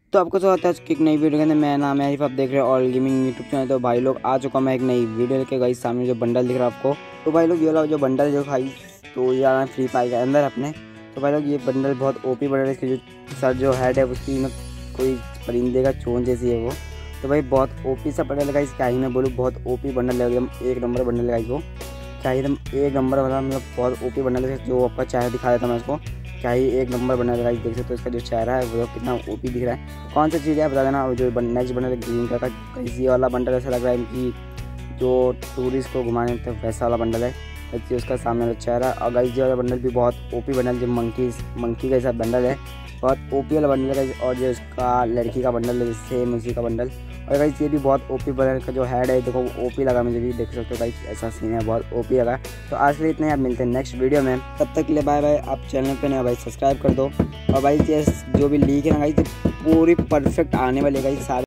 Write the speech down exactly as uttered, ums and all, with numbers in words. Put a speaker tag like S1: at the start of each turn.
S1: तो आपको स्वागत है आज की एक नई वीडियो के अंदर। मेरा नाम है आरिफ, आप देख रहे हैं ऑल गेमिंग यूट्यूब चैनल। तो भाई लोग आ चुका मैं एक नई वीडियो लेके। गाइस सामने जो बंडल दिख रहा है आपको, तो भाई लोग ये वाला जो बंडल जो भाई तो ये आना फ्री फायर के अंदर अपने। तो भाई लोग ये बंडल बहुत ओपी बंडल है। इसकी जो सर जो हेड है उसकी ना कोई परिंदे का चोंच जैसी है वो। तो भाई बहुत ओपी सा बंडल है। क्या ही मैं बोलूँ, बहुत ओपी बंडल है, एकदम एक नंबर बंडल है। इसको क्या ही एकदम एक नंबर वाला मतलब बहुत ओपी बंडल है। जो आपका चेहरा दिखा देता मैं इसको, क्या ही एक नंबर बना लगा। देख सकते हो इसका जो चेहरा है वो कितना ओपी दिख रहा है। कौन सा चीज़ है बता देना। और जो नेक्स्ट बंडल है ग्रीन कलर का, कैसी वाला बंडल ऐसा लग रहा है कि जो टूरिस्ट को घुमाने तो वैसा वाला बंडल है। देखिए उसका सामने वाला चेहरा। और गाइस ये वाला बंडल भी बहुत ओपी बंडल, जो मंकी मंकी का ऐसा बंडल है, बहुत ओपी वाला बंडल है। और जो इसका लड़की का बंडल है सेम उसी का बंडल। और गाइस ये भी बहुत ओपी बंडल का जो हेड है देखो ओपी लगा, मुझे भी देख सकते हो गाइस ऐसा सीन है, बहुत ओपी लगा। तो आज के लिए इतने, आप मिलते हैं नेक्स्ट वीडियो में। तब तक के लिए बाय बाय। आप चैनल पे नए भाई सब्सक्राइब कर दो। और भाई ये जो भी लीक है ना गाइस पूरी परफेक्ट आने वाली है गाइस सारे